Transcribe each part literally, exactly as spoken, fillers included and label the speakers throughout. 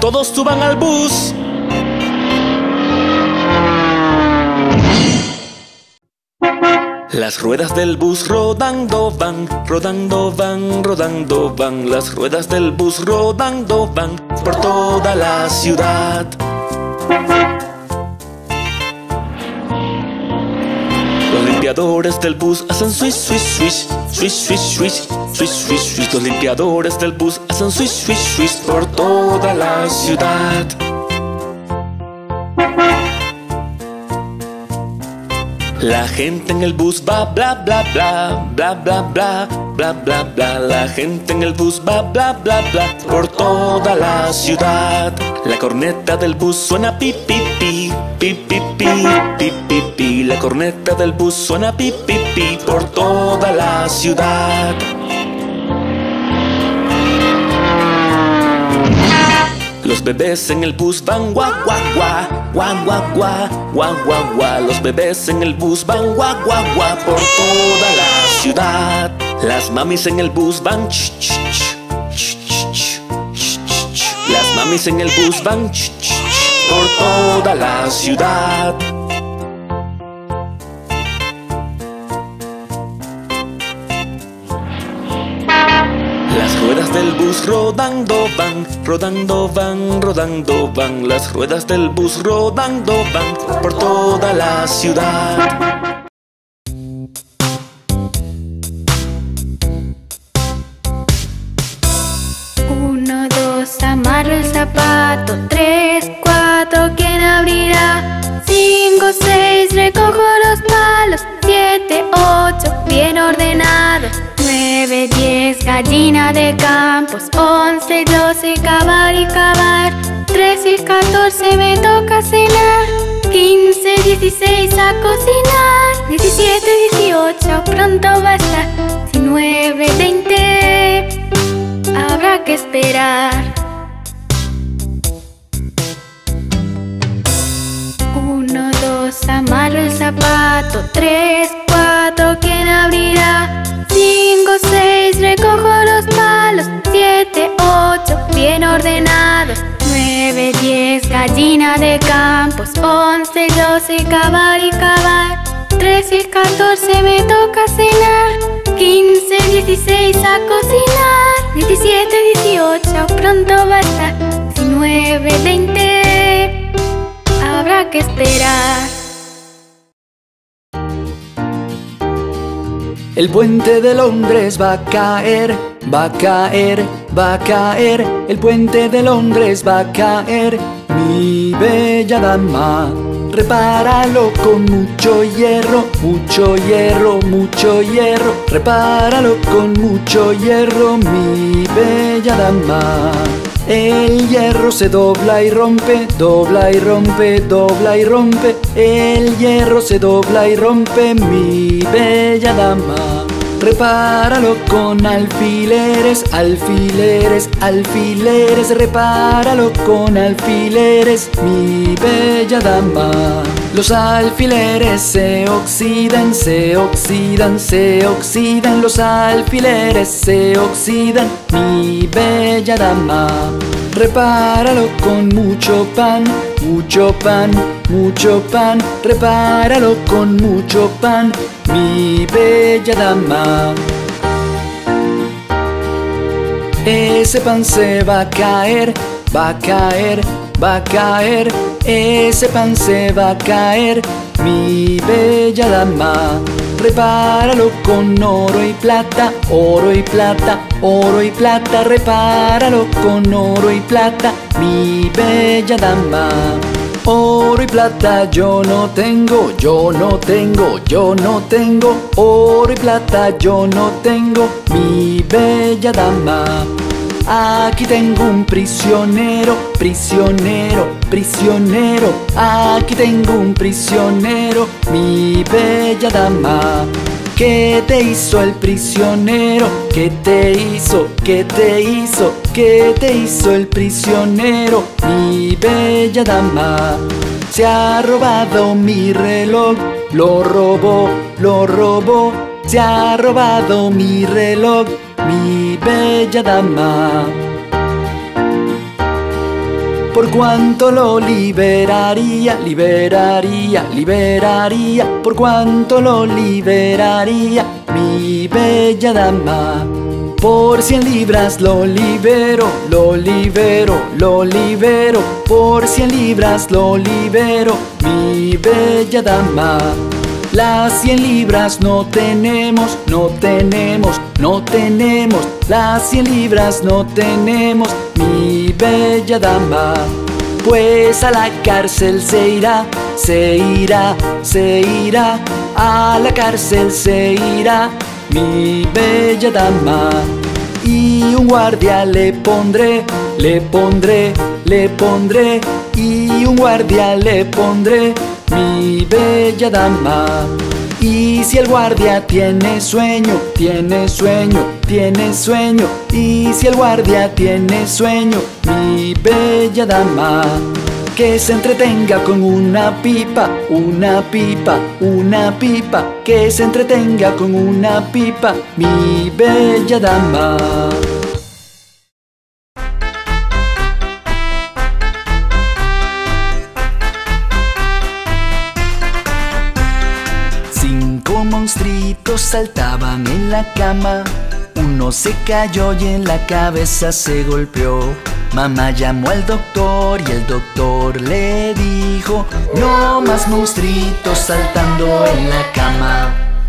Speaker 1: todos suban al bus. Las ruedas del bus rodando van, rodando van, rodando van. Las ruedas del bus rodando van por toda la ciudad. Los limpiadores del bus hacen swish, swish, swish, swish, swish, swish, swish, swish, swish. Los limpiadores del bus hacen swish, swish, swish por toda la ciudad. La gente en el bus va bla bla bla, bla bla bla, bla bla bla. La gente en el bus va bla bla bla por toda la ciudad. La corneta del bus suena pi pi pi, pi pi pi, pi pi pi. La corneta del bus suena pi pi pi por toda la ciudad. Los bebés en el bus van guau guau guau, guau guau guau, guau guau guau. Los bebés en el bus van guau guau guau por toda la ciudad. Las mamis en el bus van ch ch ch, ch ch ch, ch ch ch. Las mamis en el bus van ch ch ch por toda la ciudad. Las ruedas del bus rodando van, rodando van, rodando van. Las ruedas del bus rodando van por toda la ciudad.
Speaker 2: Uno, dos, amarro el zapato. Tres, cuatro, ¿quién abrirá? Cinco, seis, recojo los palos. Siete, ocho, bien ordenado. Nueve, diez, gallina de campos. Once, doce, cavar y cavar. Trece, catorce, me toca cenar. Quince, dieciséis, a cocinar. Diecisiete, dieciocho, pronto va a estar. Diecinueve, veinte, habrá que esperar. Uno, dos, amarro el zapato. Tres, cuatro, ¿quién abrirá? Cinco, seis, recojo los palos. Siete, ocho, bien ordenados. Nueve, diez, gallina de campos. Once, doce, cavar y cavar. Trece, catorce, me toca cenar. Quince, dieciséis, a cocinar. Diecisiete, dieciocho, pronto va a estar. Diecinueve, veinte, habrá que esperar.
Speaker 3: El puente de Londres va a caer, va a caer, va a caer. El puente de Londres va a caer, mi bella dama. Repáralo con mucho hierro, mucho hierro, mucho hierro. Repáralo con mucho hierro, mi bella dama. El hierro se dobla y rompe, dobla y rompe, dobla y rompe. El hierro se dobla y rompe, mi bella dama. Repáralo con alfileres, alfileres, alfileres. Repáralo con alfileres, mi bella dama. Los alfileres se oxidan, se oxidan, se oxidan. Los alfileres se oxidan, mi bella dama. Repáralo con mucho pan, mucho pan, mucho pan. Repáralo con mucho pan, mi bella dama. Ese pan se va a caer, va a caer, va a caer. Ese pan se va a caer, mi bella dama. Repáralo con oro y plata, oro y plata, oro y plata. Repáralo con oro y plata, mi bella dama. Oro y plata yo no tengo, yo no tengo, yo no tengo. Oro y plata yo no tengo, mi bella dama. Aquí tengo un prisionero, prisionero, prisionero. Aquí tengo un prisionero, mi bella dama. ¿Qué te hizo el prisionero? ¿Qué te hizo? ¿Qué te hizo? ¿Qué te hizo el prisionero, mi bella dama? Se ha robado mi reloj, lo robó, lo robó. Se ha robado mi reloj, mi bella dama. por cuánto lo liberaría, liberaría, liberaría, por cuánto lo liberaría, mi bella dama. Por cien libras lo libero, lo libero, lo libero, por cien libras lo libero, mi bella dama. Las cien libras no tenemos, no tenemos, no tenemos, las cien libras no tenemos, mi bella dama. Pues a la cárcel se irá, se irá, se irá, a la cárcel se irá, mi bella dama. Y un guardia le pondré, le pondré, le pondré, y un guardia le pondré, mi bella dama. Y si el guardia tiene sueño, tiene sueño, tiene sueño, y si el guardia tiene sueño, mi bella dama, que se entretenga con una pipa, una pipa, una pipa, que se entretenga con una pipa, mi bella dama. Cinco monstruitos saltaban en la cama. Uno se cayó y en la cabeza se golpeó. Mamá llamó al doctor y el doctor le dijo: no más monstruitos saltando en la cama.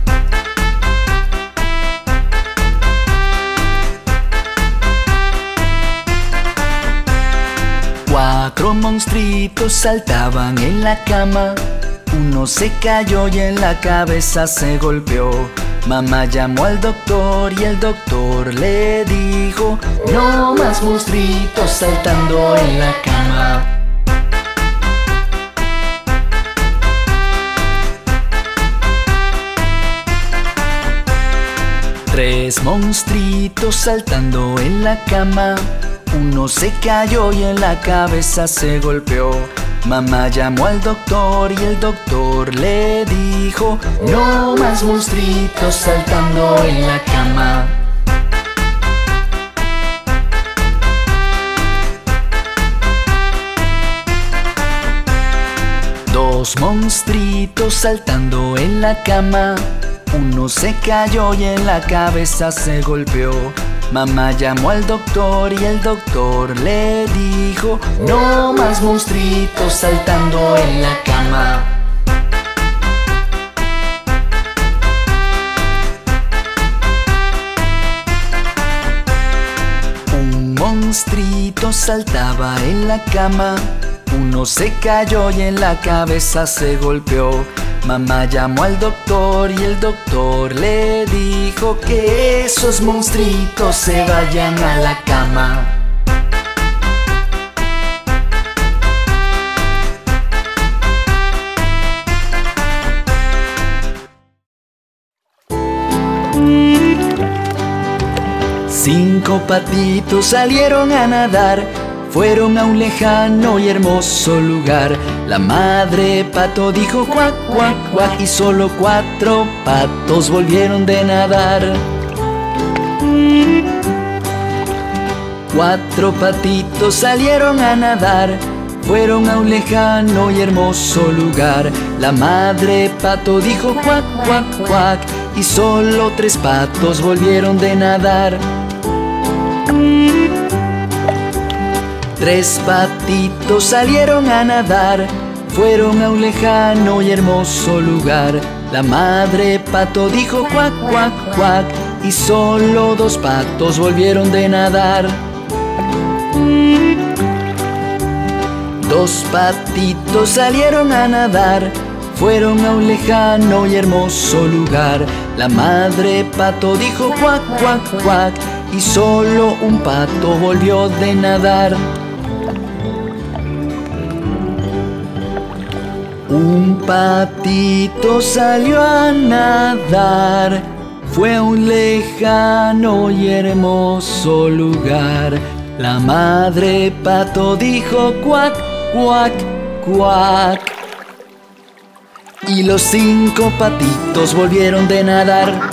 Speaker 3: Cuatro monstruitos saltaban en la cama. Uno se cayó y en la cabeza se golpeó. Mamá llamó al doctor y el doctor le dijo: no más monstruitos saltando en la cama. Tres monstruitos saltando en la cama. Uno se cayó y en la cabeza se golpeó. Mamá llamó al doctor y el doctor le dijo: no más monstruitos saltando en la cama. Dos monstruitos saltando en la cama. Uno se cayó y en la cabeza se golpeó. Mamá llamó al doctor y el doctor le dijo: no más monstruitos saltando en la cama. Un monstruito saltaba en la cama. Uno se cayó y en la cabeza se golpeó. Mamá llamó al doctor y el doctor le dijo: que esos monstruitos se vayan a la cama. Cinco patitos salieron a nadar. Fueron a un lejano y hermoso lugar. La madre pato dijo cuac, cuac, cuac, y solo cuatro patos volvieron de nadar. Cuatro patitos salieron a nadar. Fueron a un lejano y hermoso lugar. La madre pato dijo cuac, cuac, cuac, y solo tres patos volvieron de nadar. Tres patitos salieron a nadar. Fueron a un lejano y hermoso lugar. La madre pato dijo cuac, cuac, cuac, y solo dos patos volvieron de nadar. Dos patitos salieron a nadar. Fueron a un lejano y hermoso lugar. La madre pato dijo cuac, cuac, cuac, y solo un pato volvió de nadar. Un patito salió a nadar. Fue a un lejano y hermoso lugar. La madre pato dijo cuac, cuac, cuac, y los cinco patitos volvieron de nadar.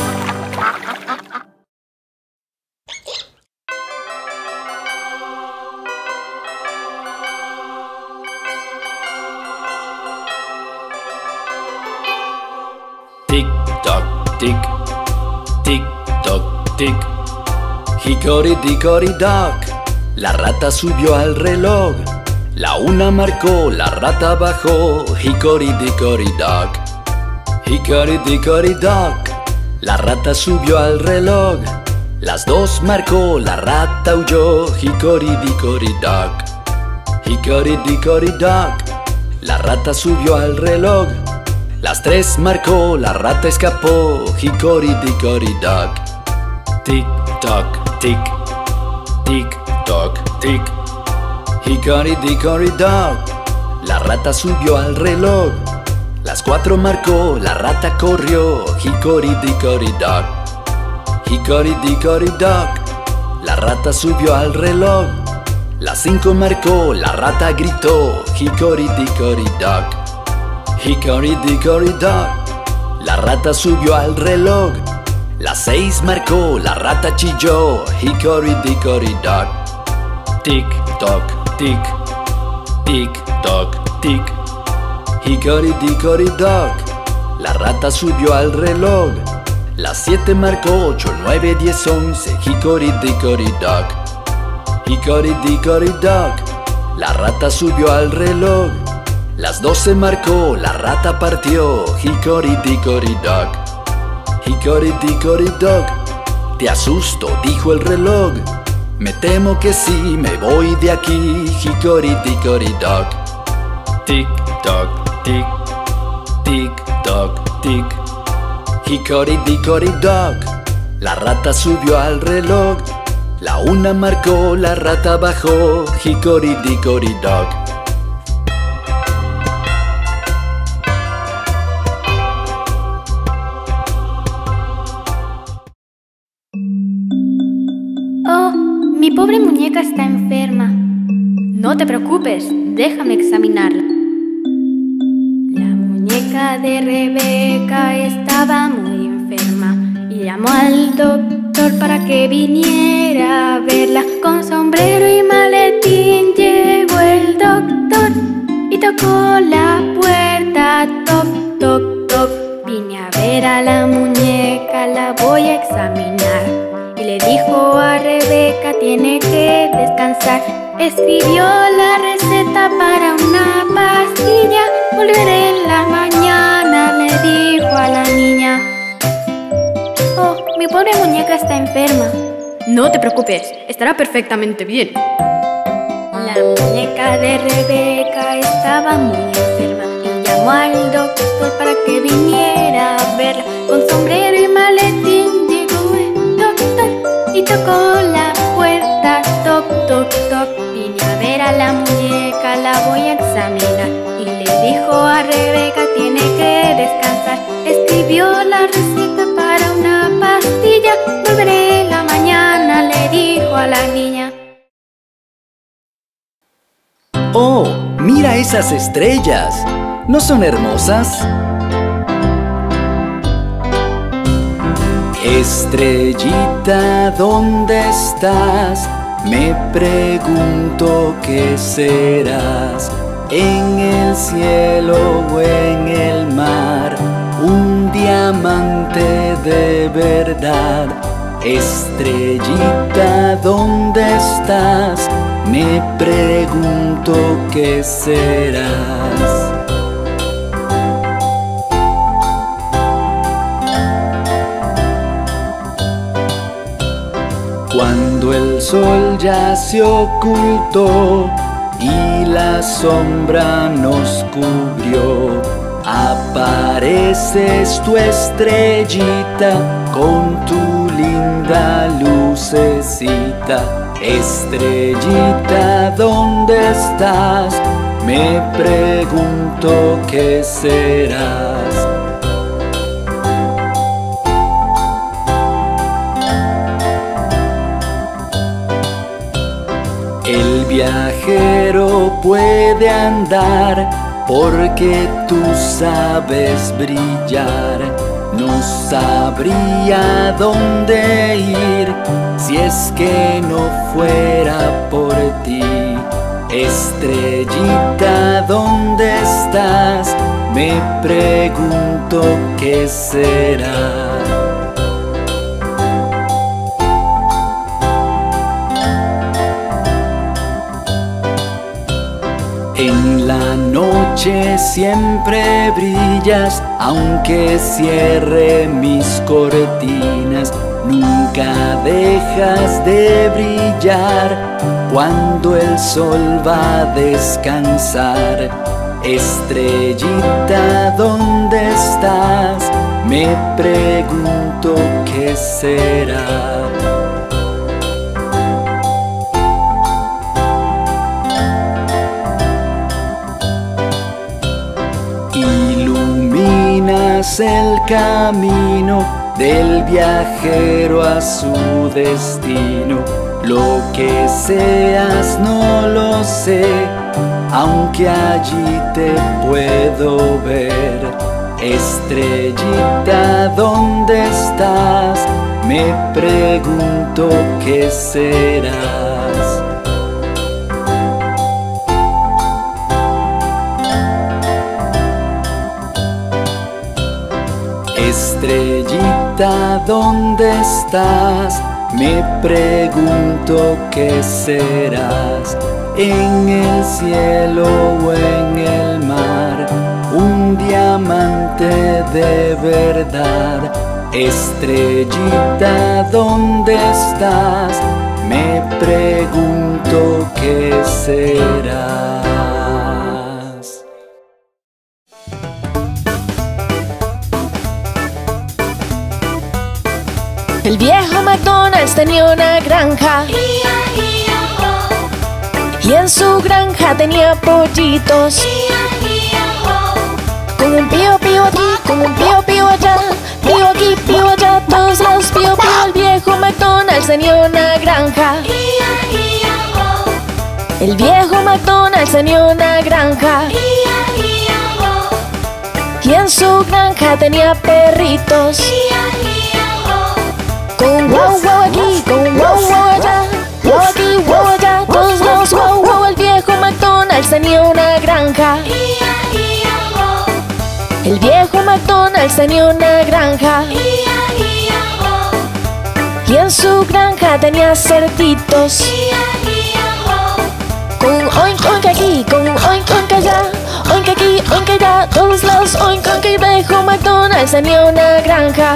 Speaker 3: tic toc tic, tic toc tic. Hickory dickory dock, la rata subió al reloj. La una marcó, la rata bajó. Hickory dickory dock, hickory dickory dock, la rata subió al reloj. Las dos marcó, la rata huyó. Hickory dickory dock, hickory dickory dock, la rata subió al reloj. Las tres marcó, la rata escapó. Hickory dickory dock, tic toc tic, tic toc tic. Hickory dickory dock, la rata subió al reloj. Las cuatro marcó, la rata corrió. Hickory dickory dock, hickory dickory dock, la rata subió al reloj. Las cinco marcó, la rata gritó. Hickory dickory dock, hickory dickory dock, la rata subió al reloj. Las seis marcó, la rata chilló. Hickory dickory dock, tic toc tic, tic toc tic. Hickory dickory dock, la rata subió al reloj. Las siete marcó, ocho, nueve, diez, once. Hickory dickory dock, hickory dickory dock, la rata subió al reloj. Las doce marcó, la rata partió. Hickory dickory dock, hickory dickory dock, te asusto, dijo el reloj. Me temo que sí, me voy de aquí. Hickory dickory dock, tic toc tic, tic toc tic. Hickory dickory dock, la rata subió al reloj. La una marcó, la rata bajó. Hickory dickory dock.
Speaker 2: Oh, mi pobre muñeca está enferma. No te preocupes, déjame examinarla. La muñeca de Rebeca estaba muy enferma y llamó al doctor para que viniera a verla. Con sombrero y maletín llegó el doctor y tocó la puerta. Toc, toc, toc. Vine a ver a la muñeca, la voy a examinar. Y le dijo a Rebeca, tiene que descansar. Escribió la receta para una pastilla. Volveré en la mañana, le dijo a la niña. Oh, mi pobre muñeca está enferma.
Speaker 4: No te preocupes, estará perfectamente bien.
Speaker 2: La muñeca de Rebeca estaba muy enferma y llamó al doctor para que viniera a verla. Con sombrero y maletín llegó el doctor y tocó la puerta. Toc, toc, toc. Vine a ver a la muñeca, la voy a examinar. Y le dijo a Rebeca, tiene que descansar. Escribió la receta para una pastilla. Volveré en la mañana, le dijo a la niña.
Speaker 3: ¡Oh! ¡Mira esas estrellas! ¿No son hermosas? Estrellita, ¿dónde estás? Me pregunto qué serás. En el cielo o en el mar, un diamante de verdad. Estrellita, ¿dónde estás? Me pregunto qué serás. Cuando el sol ya se ocultó y la sombra nos cubrió, apareces tu estrellita con tu linda lucecita. Estrellita, ¿dónde estás? Me pregunto qué serás. El viajero puede andar porque tú sabes brillar. No sabría dónde ir si es que no fuera por ti. Estrellita, ¿dónde estás? Me pregunto ¿qué será? En la noche siempre brillas, aunque cierre mis cortinas. Nunca dejas de brillar cuando el sol va a descansar. Estrellita, ¿dónde estás? Me pregunto qué será. Iluminas el camino del viajero a su destino. Lo que seas no lo sé, aunque allí te puedo ver. Estrellita, ¿dónde estás? Me pregunto qué serás. Estrellita, ¿dónde estás? Me pregunto qué serás. En el cielo o en el mar, un diamante de verdad. Estrellita, ¿dónde estás? Me pregunto qué serás.
Speaker 5: El viejo McDonald's tenía una granja y en su granja tenía pollitos, con un pío pío aquí, con un pío pío allá, pío aquí, pío allá, todos los pío pío. El viejo McDonald's tenía una granja. El viejo McDonald's tenía una granja y en su granja tenía perritos, con un wow wow aquí, con un wow wow allá, wow aquí, wow allá, todos los wow wow. El viejo McDonald's tenía una granja. El viejo McDonald's tenía una granja y en su granja tenía cerditos, con un oink oink aquí, con un oink oink allá, oink aquí, oink allá, todos los oink oink. El viejo McDonald's tenía una granja.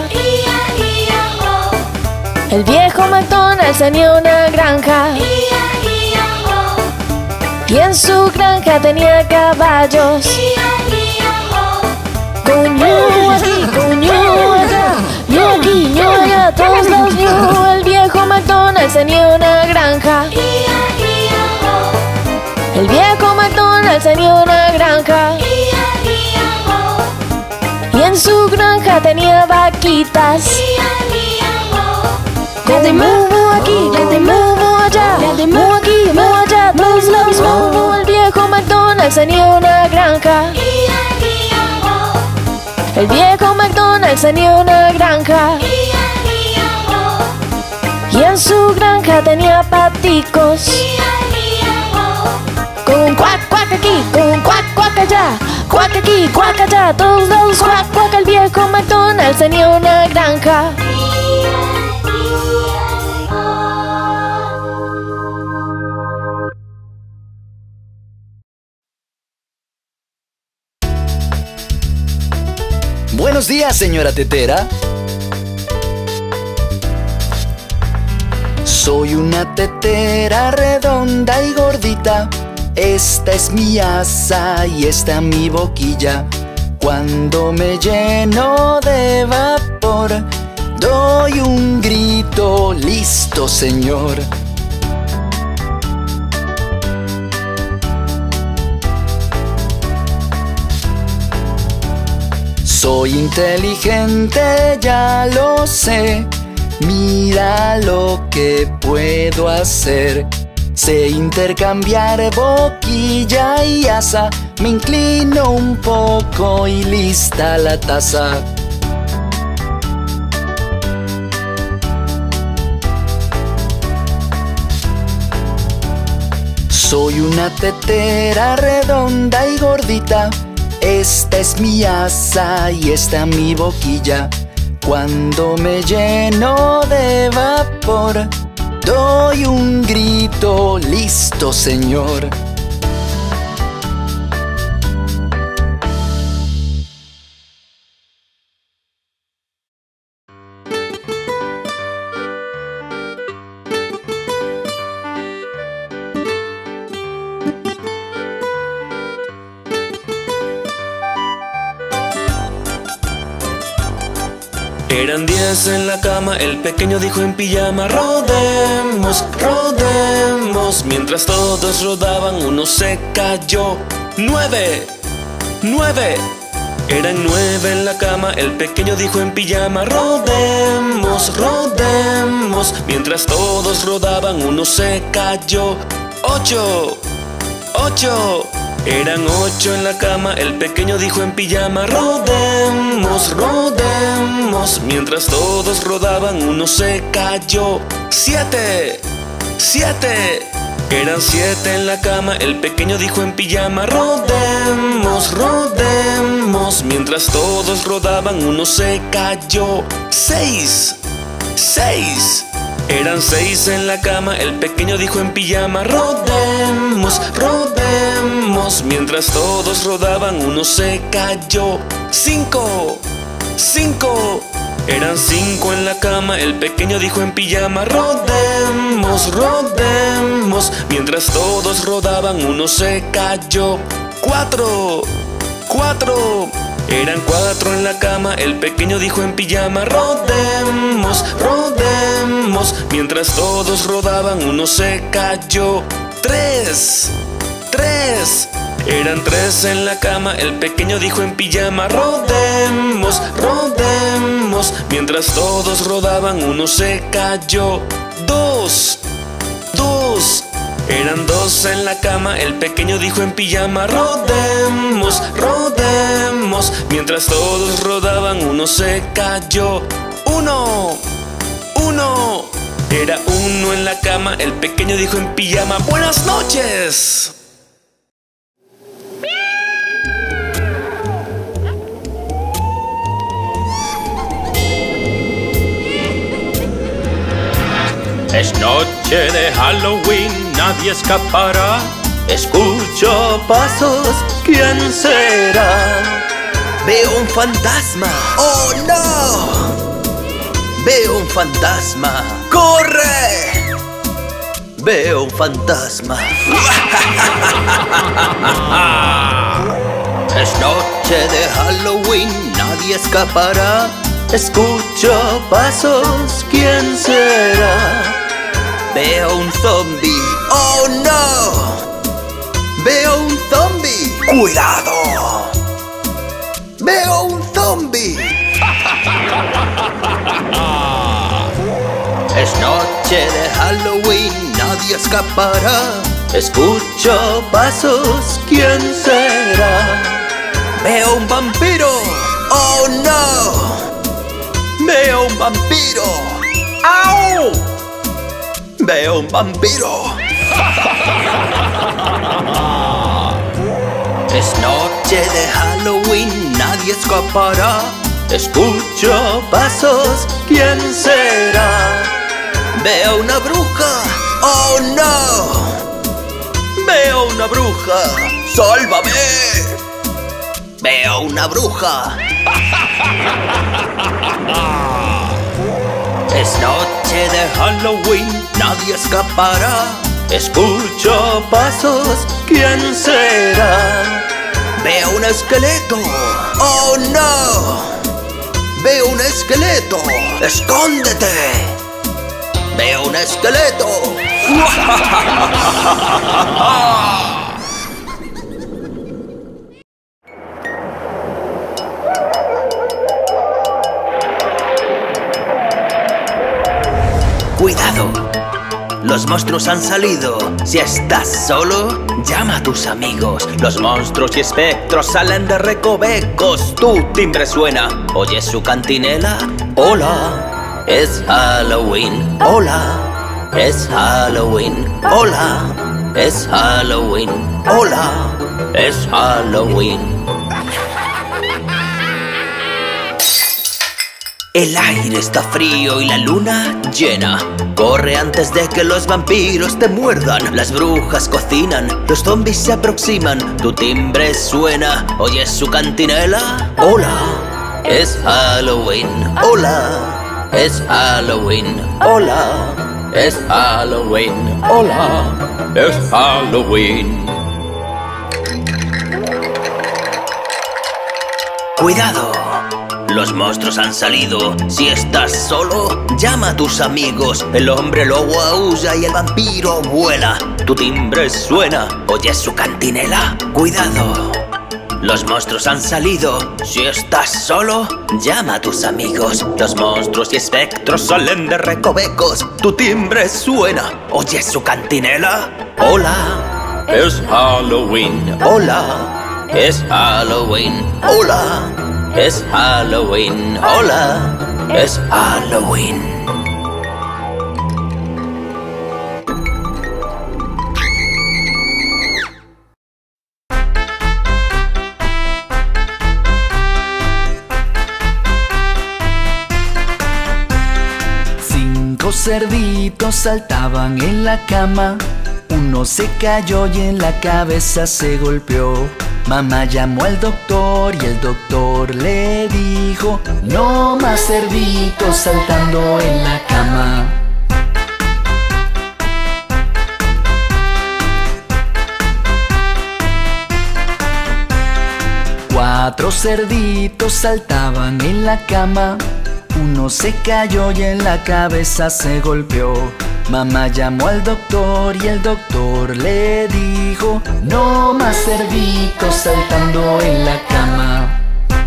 Speaker 5: El viejo McDonald's tenía una granja y en su granja tenía caballos, con un ñu aquí, con un ñu allá, ñu aquí, ñu allá, todos los ñu. El viejo McDonald's tenía una granja. El viejo McDonald's tenía una granja y en su granja tenía vaquitas, ya te muevo aquí, ya te muevo allá, ya te muevo aquí, muevo allá, todos los muevo. El viejo McDonald's tenía una granja. El viejo McDonald's tenía una granja y en su granja tenía paticos, con un cuac cuac aquí, con un cuac cuac allá, cuac aquí, cuac allá, todos los cuac cuac. El viejo McDonald's tenía una granja.
Speaker 3: Buenos días, señora tetera. Soy una tetera redonda y gordita. Esta es mi asa y esta mi boquilla. Cuando me lleno de vapor, doy un grito, listo, señor. Soy inteligente, ya lo sé. Mira lo que puedo hacer. Sé intercambiar boquilla y asa. Me inclino un poco y lista la taza. Soy una tetera redonda y gordita. Esta es mi asa y esta mi boquilla. Cuando me lleno de vapor, doy un grito, listo, señor.
Speaker 1: Eran diez en la cama, el pequeño dijo en pijama: rodemos, rodemos. Mientras todos rodaban, uno se cayó. Nueve, nueve. Eran nueve en la cama, el pequeño dijo en pijama: rodemos, rodemos. Mientras todos rodaban, uno se cayó. Ocho, ocho. Eran ocho en la cama, el pequeño dijo en pijama: rodemos, rodemos. Mientras todos rodaban, uno se cayó. Siete, siete. Eran siete en la cama, el pequeño dijo en pijama: rodemos, rodemos. Mientras todos rodaban, uno se cayó. Seis, seis. Eran seis en la cama, el pequeño dijo en pijama: rodemos, rodemos. Mientras todos rodaban, uno se cayó. Cinco, cinco. Eran cinco en la cama, el pequeño dijo en pijama: rodemos, rodemos. Mientras todos rodaban, uno se cayó. Cuatro, cuatro. Eran cuatro en la cama, el pequeño dijo en pijama: rodemos, rodemos. Mientras todos rodaban, uno se cayó. Tres, tres. Eran tres en la cama, el pequeño dijo en pijama: rodemos, rodemos. Mientras todos rodaban, uno se cayó. Dos, dos. Eran dos en la cama, el pequeño dijo en pijama: rodemos, rodemos. Mientras todos rodaban, uno se cayó. Uno, uno. Era uno en la cama, el pequeño dijo en pijama: buenas noches.
Speaker 6: Es noche de Halloween, nadie escapará. Escucho pasos, ¿quién será?
Speaker 7: Veo un fantasma. ¡Oh, no! Veo un fantasma. ¡Corre! Veo un fantasma. Es noche de Halloween, nadie escapará. Escucho pasos, ¿quién será? Veo un zombie. ¡Oh, no! Veo un zombie. ¡Cuidado! Veo un zombie. Es noche de Halloween, nadie escapará. Escucho pasos, ¿quién será? Veo un vampiro. ¡Oh, no! Veo un vampiro. ¡Au! Veo un vampiro. Es noche de Halloween, nadie escapará. Escucho pasos, ¿quién será? Veo una bruja. ¡Oh, no! Veo una bruja. ¡Sálvame! Veo una bruja. Es noche de Halloween, nadie escapará. Escucho pasos, ¿quién será? Veo un esqueleto. ¡Oh, no! Veo un esqueleto. ¡Escóndete! Veo un esqueleto. Cuidado, los monstruos han salido. Si estás solo, llama a tus amigos. Los monstruos y espectros salen de recovecos. Tu timbre suena, ¿oyes su cantinela? Hola, es Halloween. Hola, es Halloween. Hola, es Halloween. Hola, es Halloween. El aire está frío y la luna llena. Corre antes de que los vampiros te muerdan. Las brujas cocinan, los zombies se aproximan. Tu timbre suena, ¿oyes su cantinela? Hola, es Halloween. Hola, es Halloween. Hola, es Halloween.
Speaker 6: Hola, es Halloween.
Speaker 7: Cuidado, los monstruos han salido. Si estás solo, llama a tus amigos. El hombre lobo aúlla y el vampiro vuela. Tu timbre suena, ¿oyes su cantinela? Cuidado, los monstruos han salido. Si estás solo, llama a tus amigos. Los monstruos y espectros salen de recovecos. Tu timbre suena, ¿oyes su cantinela? Hola,
Speaker 6: es Halloween.
Speaker 7: Hola, es Halloween. Hola, es Halloween. Hola, es Halloween.
Speaker 3: Cinco cerditos saltaban en la cama. Uno se cayó y en la cabeza se golpeó. Mamá llamó al doctor y el doctor le dijo: no más cerditos saltando en la cama. Cuatro cerditos saltaban en la cama. Uno se cayó y en la cabeza se golpeó. Mamá llamó al doctor y el doctor le dijo: no más cerditos saltando en la cama.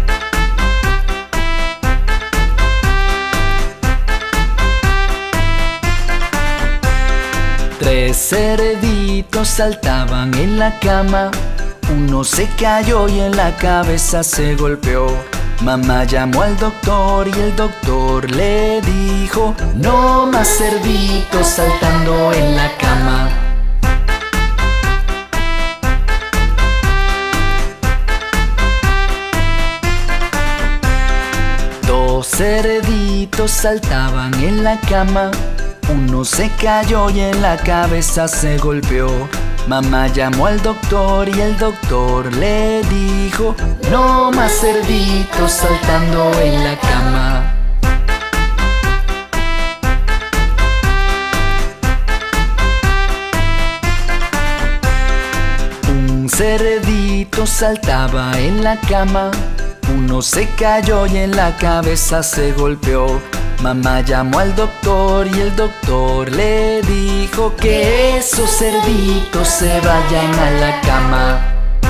Speaker 3: Tres cerditos saltaban en la cama. Uno se cayó y en la cabeza se golpeó. Mamá llamó al doctor y el doctor le dijo: no más cerditos saltando en la cama. Dos cerditos saltaban en la cama. Uno se cayó y en la cabeza se golpeó. Mamá llamó al doctor y el doctor le dijo: no más cerditos saltando en la cama. Un cerdito saltaba en la cama. Uno se cayó y en la cabeza se golpeó. Mamá llamó al doctor y el doctor le dijo que esos cerditos se vayan a la cama.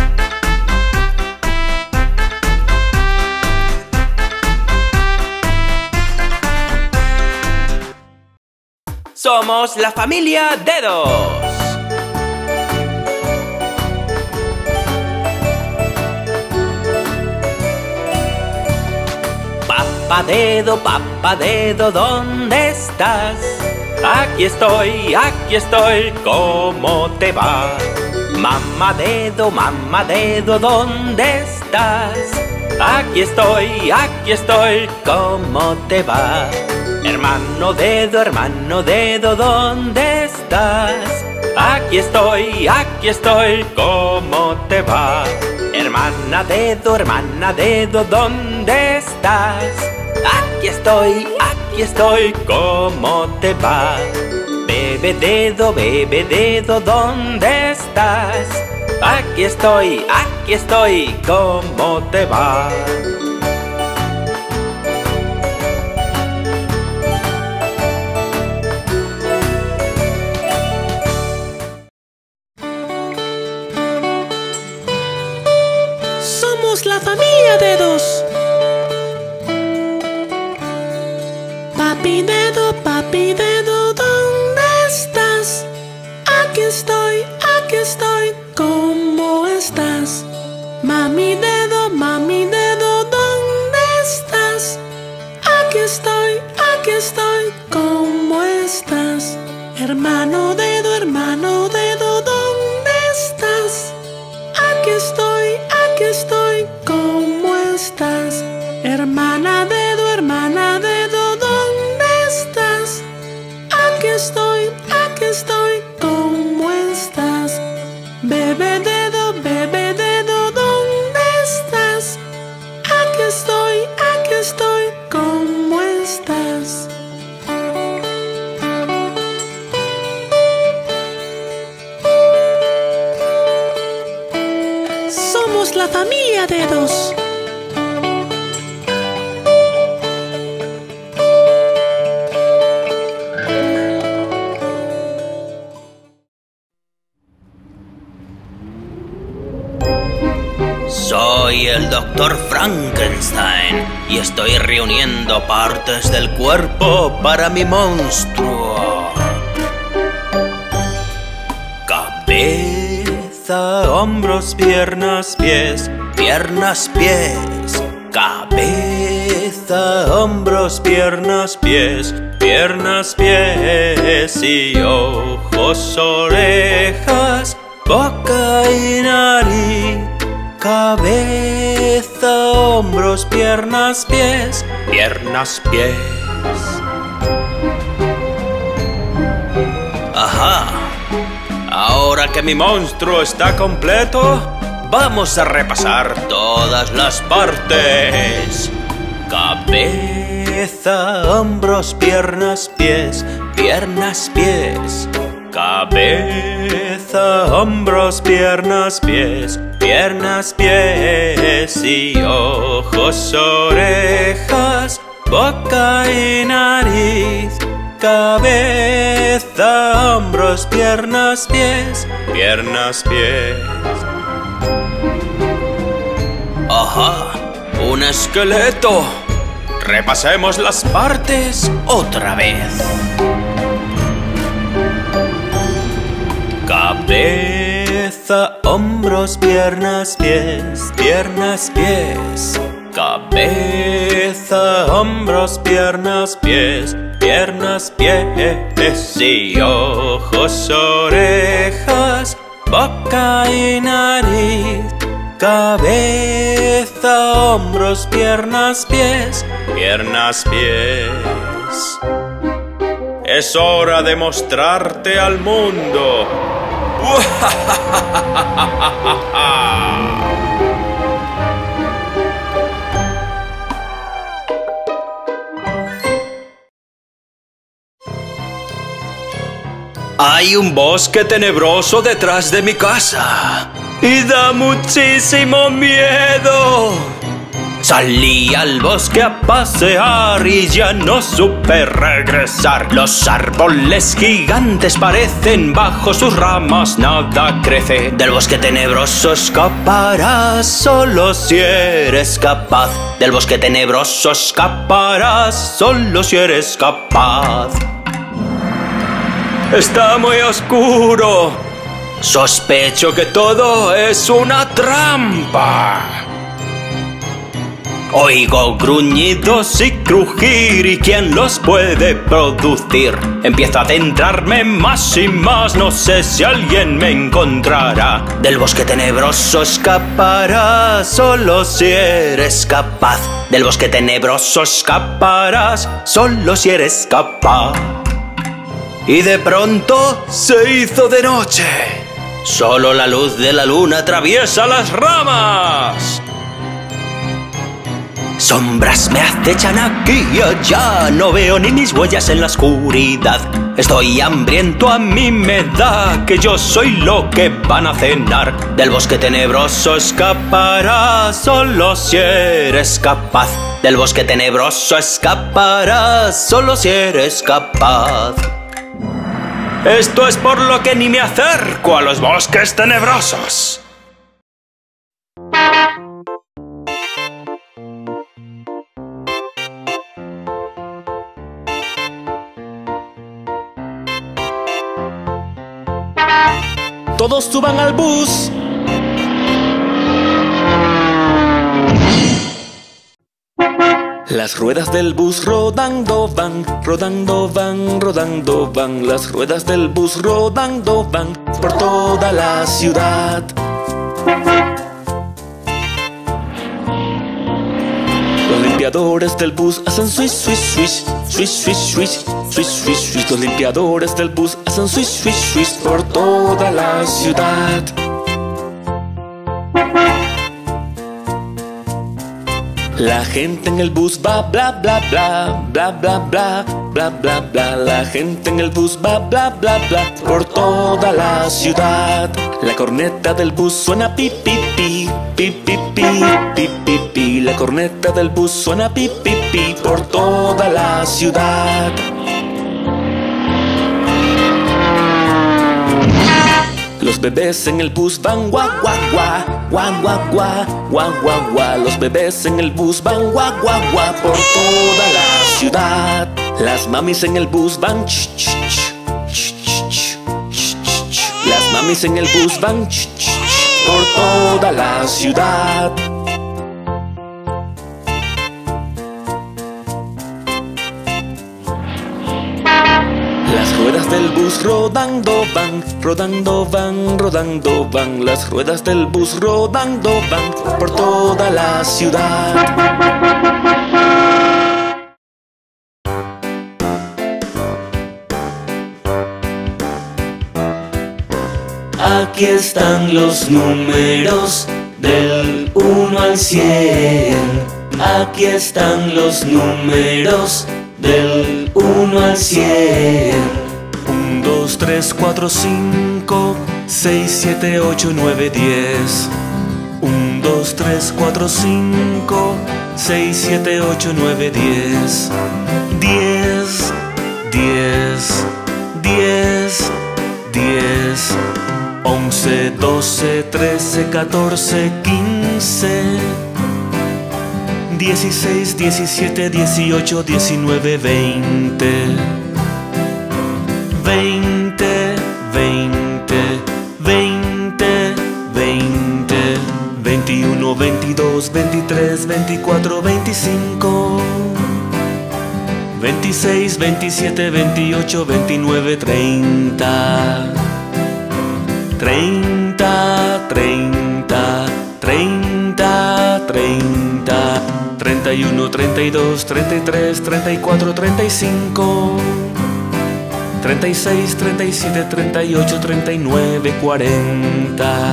Speaker 7: Somos la familia Dedos. Papá Dedo, papá Dedo, ¿dónde estás? Aquí estoy, aquí estoy, ¿cómo te va? Mamá Dedo, mamá Dedo, ¿dónde estás? Aquí estoy, aquí estoy, ¿cómo te va? Hermano Dedo, hermano Dedo, ¿dónde estás? Aquí estoy, aquí estoy, ¿cómo te va? Hermana Dedo, hermana Dedo, ¿dónde estás? Aquí estoy, aquí estoy, ¿cómo te va? Bebe Dedo, bebe Dedo, ¿dónde estás? Aquí estoy, aquí estoy, ¿cómo te va?
Speaker 8: Somos la familia Dedos. Papi Dedo, papi Dedo, ¿dónde estás? Aquí estoy, aquí estoy, ¿cómo estás? Mami Dedo, mami Dedo, ¿dónde estás? Aquí estoy, aquí estoy, ¿cómo estás? Hermano Dedo, hermano Dedo, ¿dónde estás? Aquí familia de dos.
Speaker 7: Soy el doctor Frankenstein y estoy reuniendo partes del cuerpo para mi monstruo. Cabeza, hombros, piernas, pies, piernas, pies. Cabeza, hombros, piernas, pies, piernas, pies. Y ojos, orejas, boca y nariz. Cabeza, hombros, piernas, pies, piernas, pies. Ajá. Ahora que mi monstruo está completo, vamos a repasar todas las partes. Cabeza, hombros, piernas, pies, piernas, pies. Cabeza, hombros, piernas, pies, piernas, pies. Y ojos, orejas, boca y nariz. Cabeza, hombros, piernas, pies, piernas, pies. Ajá, un esqueleto. Repasemos las partes otra vez. Cabeza, hombros, piernas, pies, piernas, pies. Cabeza, hombros, piernas, pies, piernas, pies. Y ojos, orejas, boca y nariz. Cabeza, hombros, piernas, pies, piernas, pies. Es hora de mostrarte al mundo. Hay un bosque tenebroso detrás de mi casa y da muchísimo miedo. Salí al bosque a pasear y ya no supe regresar. Los árboles gigantes parecen, bajo sus ramas nada crece. Del bosque tenebroso escaparás solo si eres capaz. Del bosque tenebroso escaparás solo si eres capaz. Está muy oscuro. Sospecho que todo es una trampa. Oigo gruñidos y crujir, ¿y quién los puede producir? Empiezo a adentrarme más y más, no sé si alguien me encontrará. Del bosque tenebroso escaparás solo si eres capaz. Del bosque tenebroso escaparás solo si eres capaz. Y de pronto se hizo de noche. Solo la luz de la luna atraviesa las ramas. Sombras me acechan aquí y allá, no veo ni mis huellas en la oscuridad. Estoy hambriento, a mí me da que yo soy lo que van a cenar. Del bosque tenebroso escaparás solo si eres capaz. Del bosque tenebroso escaparás solo si eres capaz. Esto es por lo que ni me acerco a los bosques tenebrosos.
Speaker 1: Todos suban al bus. Las ruedas del bus rodando van, rodando van, rodando van. Las ruedas del bus rodando van por toda la ciudad. Los limpiadores del bus hacen swish, swish, swish, swish, swish, swish, swish, swish, swish. Los limpiadores del bus hacen swish, swish, swish por toda la ciudad. La gente en el bus va bla bla bla, bla bla bla, bla bla bla. La gente en el bus va bla bla bla por toda la ciudad. La corneta del bus suena pi pi pi, pi, pi, pi, pi, pi, pi. La corneta del bus suena pi, pi, pi por toda la ciudad. Los bebés en el bus van guá, guá, guá, guá, guá, guá, guá, guá, guá. Los bebés en el bus van guá, guá, guá por toda la ciudad. Las mamis en el bus van ch, ch, ch, ch, ch, ch, ch, ch. Las mamis en el bus van ch, ch, ch, por toda la ciudad. Las ruedas del bus rodando van, rodando van, rodando van. Las ruedas del bus rodando van por toda la ciudad. Aquí están los números del uno al cien. Aquí están los números del uno al cien. uno, dos, tres, cuatro, cinco, seis, siete, ocho, nueve, diez. uno, dos, tres, cuatro, cinco, seis, siete, ocho, nueve, diez. diez, diez, diez, diez. once, doce, trece, catorce, quince. dieciséis, diecisiete, dieciocho, diecinueve, veinte. veinte, veinte, veinte, veinte. veintiuno, veintidós, veintitrés, veinticuatro, veinticinco. veintiséis, veintisiete, veintiocho, veintinueve, treinta. treinta, treinta, treinta, treinta. treinta y uno, treinta y dos, treinta y tres, treinta y cuatro, treinta y cinco. treinta y seis, treinta y siete, treinta y ocho, treinta y nueve, cuarenta.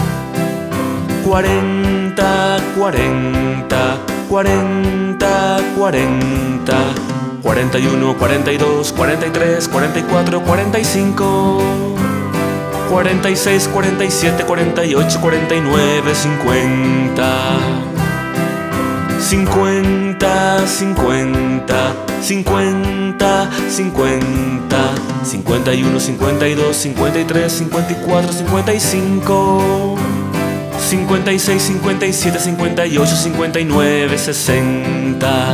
Speaker 1: cuarenta, cuarenta, cuarenta, cuarenta. cuarenta y uno, cuarenta y dos, cuarenta y tres, cuarenta y cuatro, cuarenta y cinco. cuarenta y seis, cuarenta y siete, cuarenta y ocho, cuarenta y nueve, cincuenta. cincuenta, cincuenta, cincuenta, cincuenta. cincuenta y uno, cincuenta y dos, cincuenta y tres, cincuenta y cuatro, cincuenta y cinco. cincuenta y seis, cincuenta y siete, cincuenta y ocho, cincuenta y nueve, sesenta.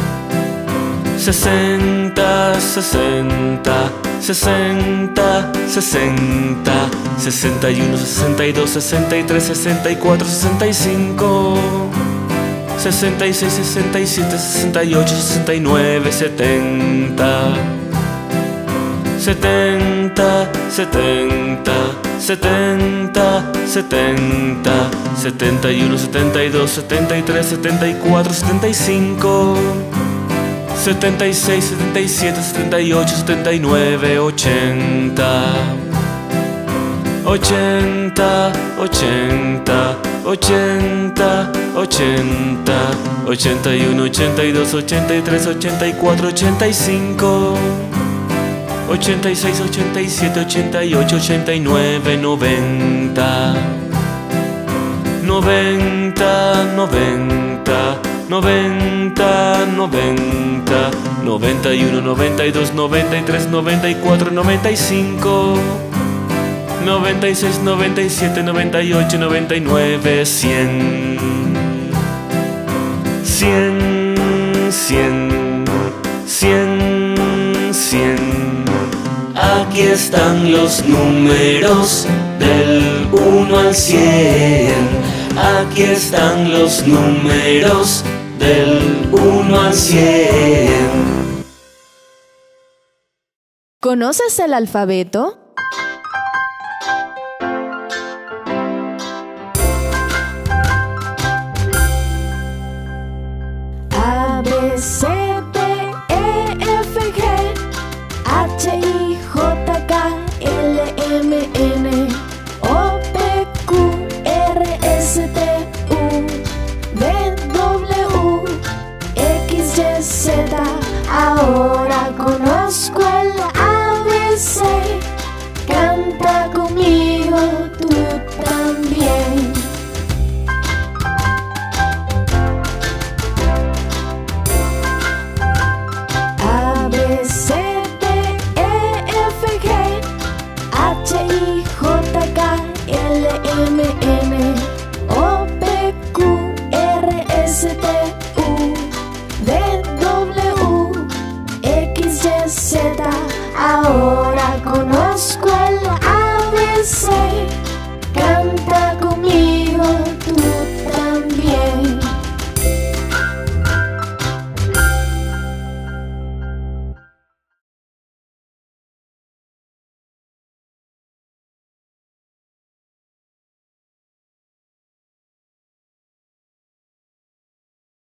Speaker 1: sesenta, sesenta, sesenta, sesenta. sesenta y uno, sesenta y dos, sesenta y tres, sesenta y cuatro, sesenta y cinco. sesenta y seis, sesenta y siete, sesenta y ocho, sesenta y nueve, setenta. setenta, setenta, setenta, setenta. setenta y uno, setenta y dos, setenta y tres, setenta y cuatro, setenta y cinco. setenta y seis, setenta y siete, setenta y ocho, setenta y nueve, ochenta. ochenta, ochenta, ochenta, ochenta. ochenta y uno, ochenta y dos, ochenta y tres, ochenta y cuatro, ochenta y cinco. ochenta y seis, ochenta y siete, ochenta y ocho, ochenta y nueve, noventa. noventa, noventa, noventa, noventa. noventa y uno, noventa y dos, noventa y tres, noventa y cuatro, noventa y cinco. noventa y seis, noventa y siete, noventa y ocho, noventa y nueve, cien. cien, cien, cien, cien. Aquí están los números del uno al cien. Aquí están los números del uno al cien.
Speaker 5: ¿Conoces el alfabeto? A, B, C, D, E, F, G, H, I, J, K, L, M, N, O, P, Q, R, S, T, U, V, W, X, Y, Z. Ahora conozco el A B C. Canta conmigo tú también. Z, ahora con